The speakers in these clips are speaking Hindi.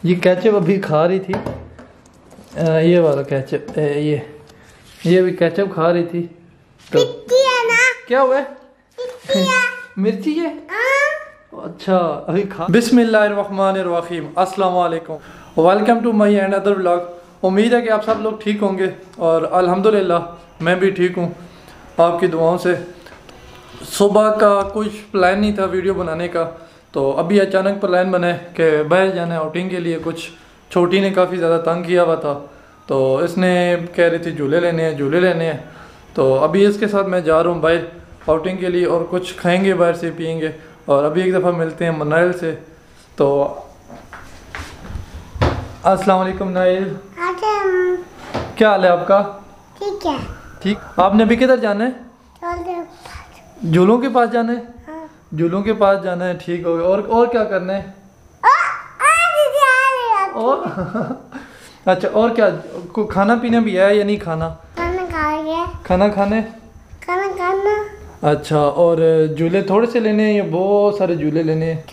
ये केचप अभी खा रही थी, ये वाला केचप, ये भी केचप खा रही थी। तो ना? क्या हुआ है? मिर्ची है। अच्छा अभी खा। बिस्मिल्लाहिर्रहमानिर्रहीम, अस्सलाम वालेकुम, welcome to my another vlog. उम्मीद है कि आप सब लोग ठीक होंगे और अल्हम्दुलिल्लाह मैं भी ठीक हूँ आपकी दुआओं से। सुबह का कुछ प्लान नहीं था वीडियो बनाने का, तो अभी अचानक प्लान बना है कि बाहर जाना है आउटिंग के लिए। कुछ छोटी ने काफ़ी ज़्यादा तंग किया हुआ था, तो इसने कह रही थी झूले लेने हैं। तो अभी इसके साथ मैं जा रहा हूँ बाहर आउटिंग के लिए और कुछ खाएंगे बाहर से, पियेंगे। और अभी एक दफ़ा मिलते हैं मनाइल से। तो अस्सलाम वालेकुम नाइल, क्या हाल है आपका? ठीक है। ठीक। आपने अभी किधर जाना है? झूलों के पास जाना है। हाँ। झूलों के पास जाना है, ठीक हो गया। और क्या करना है? और अच्छा, और क्या खाना पीना भी है या नहीं खाना? खाना खाना। अच्छा, और झूले थोड़े से लेने हैं या बहुत सारे झूले लेने हैं?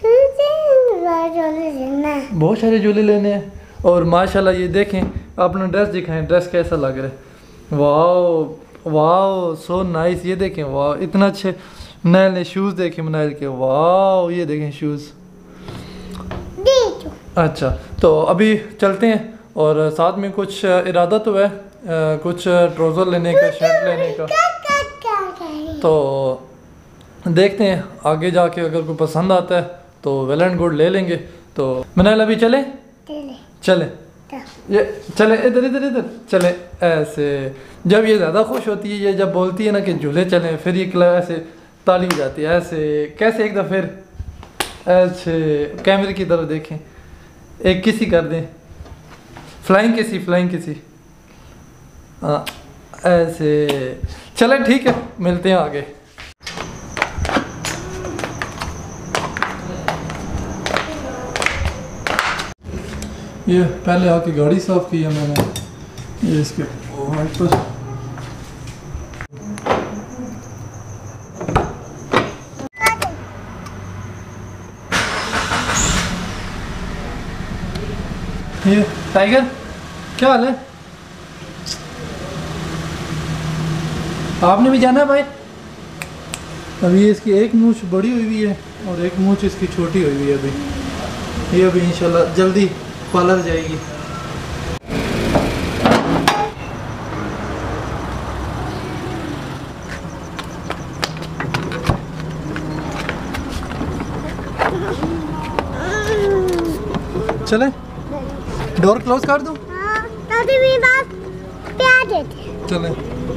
बहुत सारे झूले लेने हैं। और माशाल्लाह ये देखें, अपना ड्रेस दिखाएं, ड्रेस कैसा लग रहा है। वाह वाह, सो नाइस। ये देखें, वाह इतना अच्छे। मनाइल ने शूज़ देखे, मनाइल के, वाह ये देखें शूज़। अच्छा, तो अभी चलते हैं और साथ में कुछ इरादा तो है, कुछ ट्राउज़र लेने का, शर्ट लेने का। तो देखते हैं आगे जाके, अगर कोई पसंद आता है तो वेल एंड गुड ले लेंगे। तो मनाइल अभी चले ये चले, इधर चले। ऐसे जब ये ज़्यादा खुश होती है, ये जब बोलती है ना कि झूले चलें, फिर ये ऐसे ताली जाती है। ऐसे कैसे? एक दफ़ा फिर ऐसे कैमरे की तरफ देखें, एक किसी कर दें, फ्लाइंग किसी। हाँ ऐसे। चले ठीक है, मिलते हैं आगे। ये पहले आके गाड़ी साफ की है मैंने, ये इसके वाइपर। ये टाइगर, क्या हाल है? आपने भी जाना है भाई? अभी इसकी एक मूंछ बड़ी हुई है और एक मूंछ इसकी छोटी हुई है अभी। ये अभी इंशाल्लाह जल्दी पार्लर जाएगी। चले, डोर क्लोज कर दूं? चले।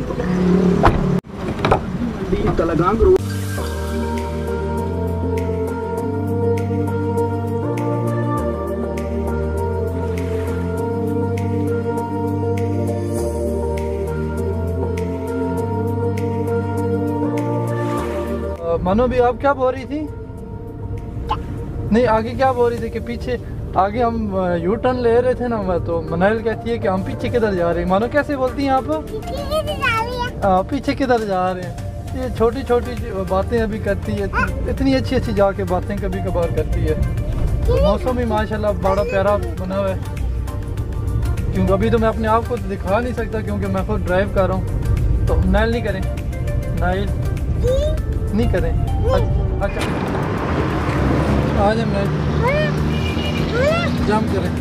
मानो भी आप क्या बोल रही थी? नहीं, आगे क्या बोल रही थी कि पीछे आगे हम यू टर्न ले रहे थे ना, तो मनाइल कहती है कि हम पीछे किधर जा रहे हैं। मानो कैसे बोलती हैं आप? पीछे किधर जा रहे हैं। ये छोटी छोटी बातें अभी करती है, इतनी अच्छी अच्छी जाके बातें कभी कभार करती है। तो मौसम भी माशाल्लाह बड़ा प्यारा बना हुआ है, क्योंकि अभी तो मैं अपने आप को दिखा नहीं सकता क्योंकि मैं खुद ड्राइव कर रहा हूँ। तो नाइल नहीं करें, नाइल नहीं करें। अच्छा आ जाए, मैं जंप करें।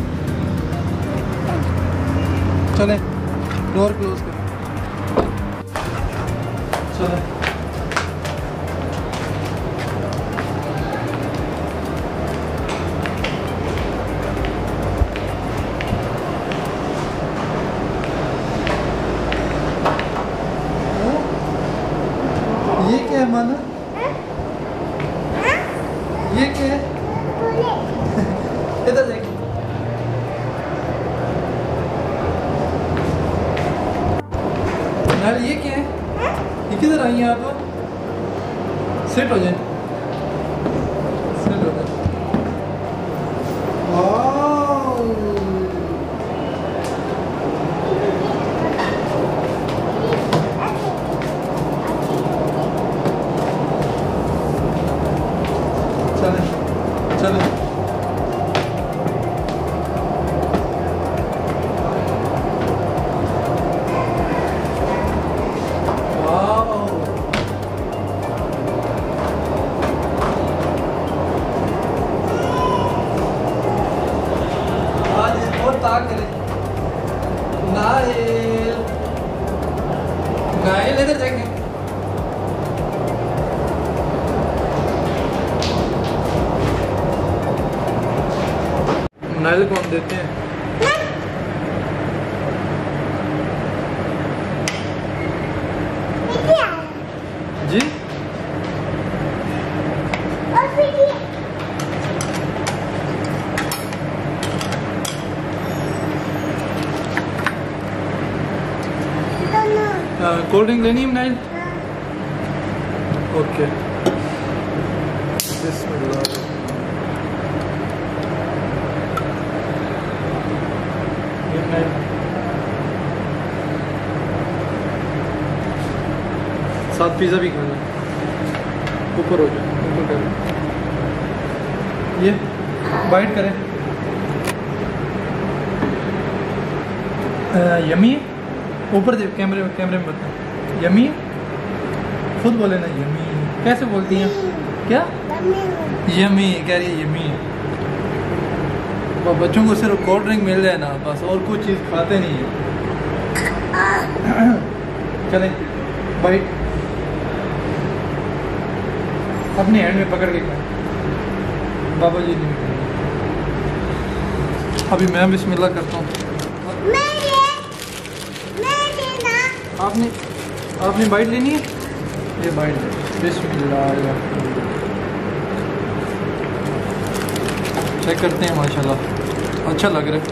चलें, डोर क्लोज करें। चलें। ये क्या है माना? ये क्या है? इधर देखिए। ये क्या है? ये किधर आई हैं आप? सेट हो जाए, सेट हो जाए। चले चले। आ करे। नाइल नाइल इधर जाएंगे। नाइल को हम देते हैं। जी कोल्ड ड्रिंक लेनी है नाइल? ओके साथ पिज़्ज़ा भी खाना। ऊपर हो जाए, ऊपर करें, ये बाइट करें। यमी है? ऊपर दे, कैमरे में बताओ। यमी है? खुद बोले ना यमी। कैसे बोलती हैं? क्या यमी कह रही है? यमी है। बच्चों को सिर्फ कोल्ड ड्रिंक मिल जाए ना बस, और कुछ चीज़ खाते नहीं है। चलें बाइट अपने हैंड में पकड़ के खाएं। बाबा जी नहीं खाएंगे। अभी मैं बिस्मिल्लाह करता हूँ। आपने बाइट लेनी है? ये बाइट ले। बिस्मिल्लाह चेक करते हैं। माशाल्लाह अच्छा लग रहा है।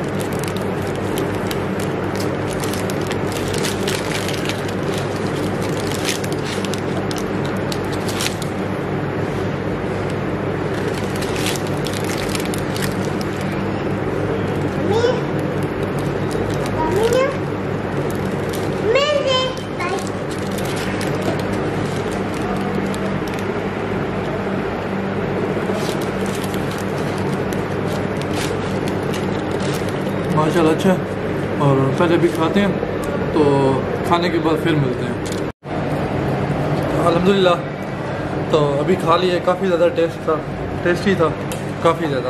माशाल्लाह अच्छा। और पहले भी खाते हैं तो खाने के बाद फिर मिलते हैं। अल्हम्दुलिल्लाह तो अभी खा लिया। काफ़ी ज़्यादा टेस्टी था काफ़ी ज़्यादा।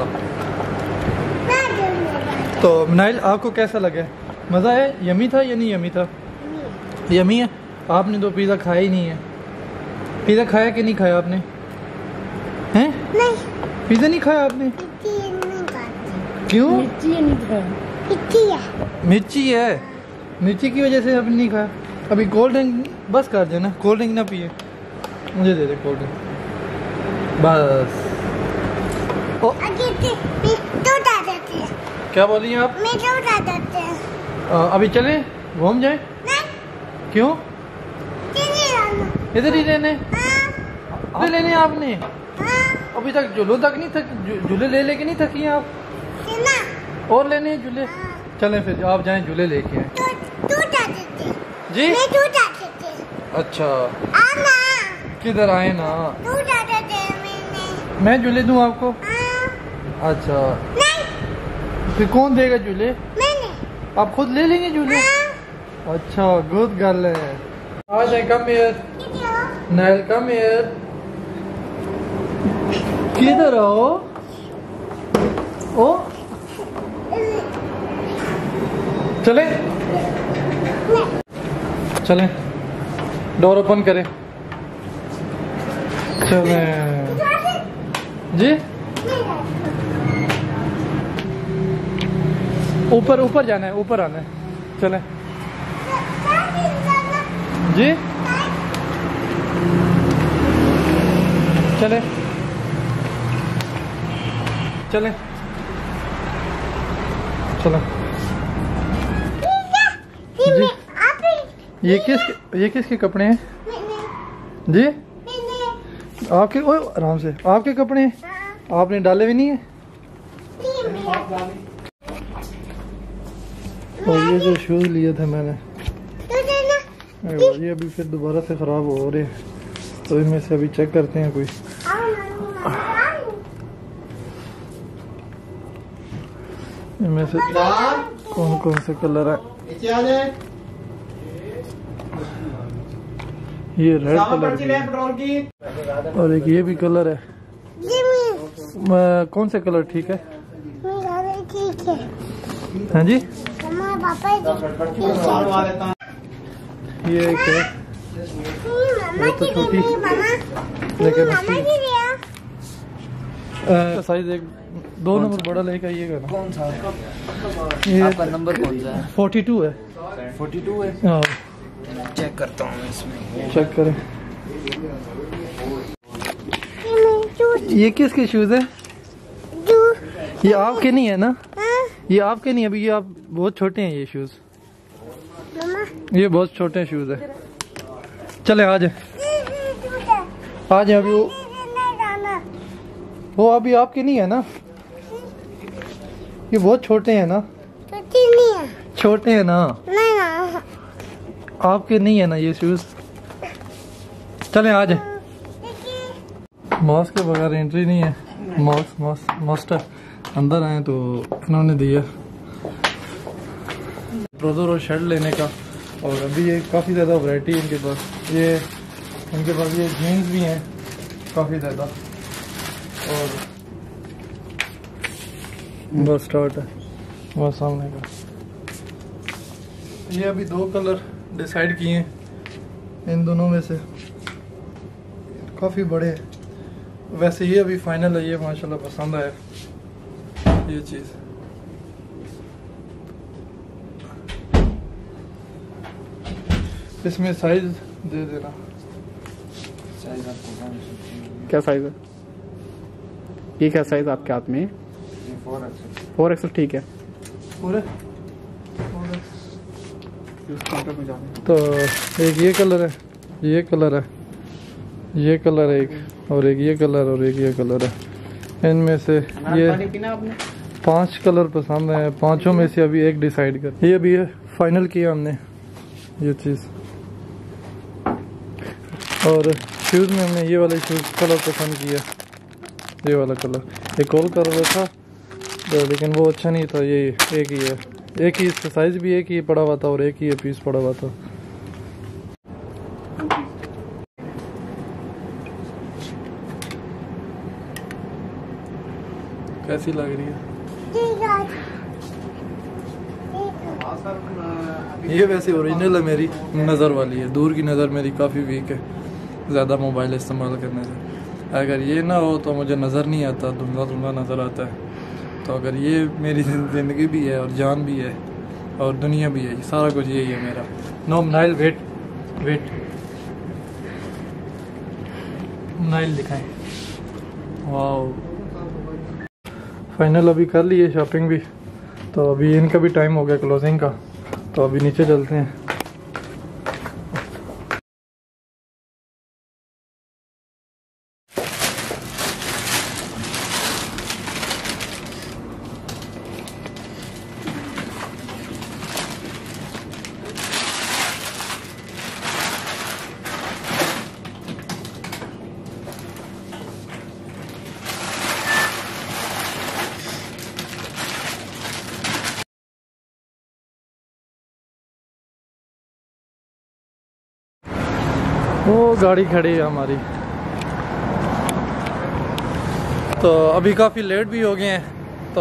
तो नाइल आपको कैसा लगा? मज़ा है? यमी था या नहीं यमी था? यमी है। आपने तो पिज़्ज़ा खाया ही नहीं है। पिज़्ज़ा खाया कि नहीं खाया आपने? हैं? नहीं पिज़्ज़ा नहीं खाया आपने? क्यों? मिर्ची है। मिर्ची की वजह से आपने नहीं खाया। अभी कोल्ड ड्रिंक बस कर देना। कोल्ड ड्रिंक ना पिए, मुझे दे दे कोल्ड ड्रिंक बस। ओ क्या बोली आप? अभी चले घूम जाए? क्यों? इधर ही लेने? लेने आपने अभी तक झूलों तक नहीं थक? झूले ले लेके नहीं थकी हैं आप? और लेने हैं झूले? चलें फिर आप जाएं झूले लेके आए। जी अच्छा किधर आए ना? मैं झूले दूं आपको? अच्छा फिर कौन देगा झूले? आप खुद ले लेंगे झूले? अच्छा गुड गर्ल है। आ जाए। Come here Nile, come here. किधर आओ? ओ चले चलें डोर ओपन करें। चलें जी ऊपर ऊपर जाना है, ऊपर आना है। चलें जी चलें चलें चलें। जी ये किसके कपड़े हैं जी? आपके? ओए आराम से, आपके कपड़े हैं? आपने डाले भी नहीं है? और ये जो शूज लिए थे मैंने ये अभी फिर दोबारा से ख़राब हो रहे हैं, तो इनमें से अभी चेक करते हैं कोई। इनमें से कौन कौन से कलर है? ये रेड कलर और एक ये भी कलर है। कौन सा कलर ठीक है? ठीक है। हाँ जी, पापा ये एक है, वो तो छोटी लेकिन साइज एक 2 नंबर बड़ा लेके आइएगा ना। कौन सा ये आपका नंबर कौन सा है? 42 है। 42 है। हाँ, चेक करता हूँ इसमें। चेक करें। ये किसके शूज है? ये आपके नहीं है ना? ये आपके नहीं है अभी, ये आप बहुत छोटे हैं ये शूज। ये बहुत छोटे शूज है। चले आ जाए, आ जाए। अभी वो अभी आपके नहीं है ना? ये बहुत छोटे हैं ना? छोटे हैं ना? आपके नहीं है ना ये शूज? चले आ जाए। मास्क के बगैर एंट्री नहीं है। मास्टर अंदर आए तो इन्होंने दिया ट्राउजर और शर्ट लेने का। और अभी ये काफ़ी ज़्यादा वैरायटी है इनके पास। ये इनके पास ये जीन्स भी हैं काफ़ी ज़्यादा। और बस स्टार्ट है बस सामने का। ये अभी 2 कलर डिसाइड किए हैं, इन दोनों में से काफ़ी बड़े हैं। वैसे ये अभी फाइनल है। ये माशाल्लाह पसंद आया ये चीज़। इसमें साइज दे देना। साइज आपको क्या साइज है? ये क्या साइज आपके हाथ में? 4XL ठीक है। पूरे इस काउंटर में जाना। तो एक ये कलर है, ये कलर है, ये कलर है एक, और एक ये कलर और एक ये कलर है। इनमें से ये पीना आपने? 5 कलर पसंद है। 5 में से अभी एक डिसाइड कर। ये अभी फाइनल किया हमने ये चीज़। और शूज़ में हमने ये वाले शूज़ कलर पसंद किया, ये वाला कलर। एक और कलर था तो लेकिन वो अच्छा नहीं था। ये एक ही है, एक ही इसका साइज भी एक ही पड़ा हुआ था और एक ही पीस पड़ा हुआ था। कैसी लग रही है? ये वैसे ओरिजिनल है, मेरी नज़र वाली है। दूर की नज़र मेरी काफ़ी वीक है ज़्यादा मोबाइल इस्तेमाल करने से। अगर ये ना हो तो मुझे नज़र नहीं आता, धुंधला धुंधला नज़र आता है। तो अगर ये मेरी ज़िंदगी भी है और जान भी है और दुनिया भी है, ये सारा कुछ यही है मेरा। नो नाइल वेट नाइल दिखाएं। वाओ, फाइनल अभी कर लिए शॉपिंग भी। तो अभी इनका भी टाइम हो गया क्लोजिंग का, तो अभी नीचे चलते हैं। वो गाड़ी खड़ी है हमारी। तो अभी काफ़ी लेट भी हो गए हैं। तो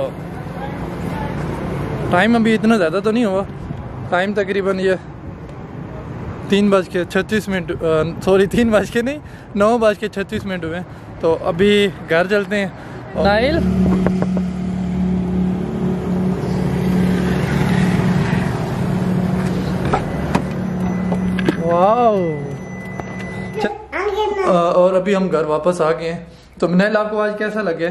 टाइम अभी इतना ज़्यादा तो नहीं हुआ। टाइम तकरीबन ये 3:36, सॉरी 3 नहीं 9:36 हुए। तो अभी घर चलते हैं। Nile wow. और अभी हम घर वापस आ गए हैं। तो मिनाइल आपको आज कैसा लगे?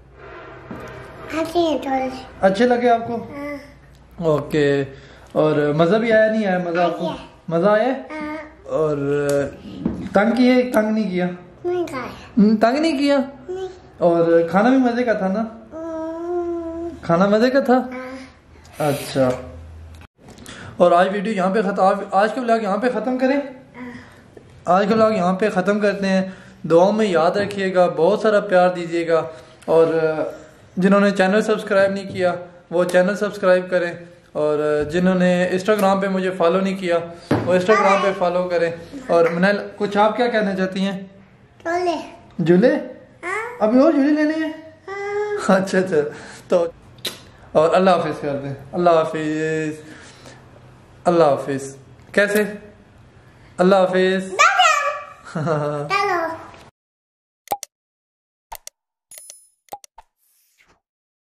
अच्छे लगे आपको? ओके। और मज़ा भी आया नहीं आया? मज़ा आपको मज़ा आया? और तंग नहीं किया? तंग नहीं किया? और खाना भी मज़े का था ना? खाना मज़े का था? अच्छा। और आज वीडियो यहाँ पे आज का व्लॉग यहाँ पे ख़त्म करें। आज का व्लॉग यहाँ पे ख़त्म करते हैं। दुआओं में याद रखिएगा, बहुत सारा प्यार दीजिएगा। और जिन्होंने चैनल सब्सक्राइब नहीं किया वो चैनल सब्सक्राइब करें। और जिन्होंने इंस्टाग्राम पे मुझे फॉलो नहीं किया वो इंस्टाग्राम पे फॉलो करें। और मिनाइल कुछ आप क्या कहना चाहती हैं? झूले? अभी और झूले लेने हैं? अच्छा। तो और अल्लाह हाफिज कर दे। अल्लाह हाफिज, अल्लाह हाफिज। कैसे? अल्लाह हाफिज।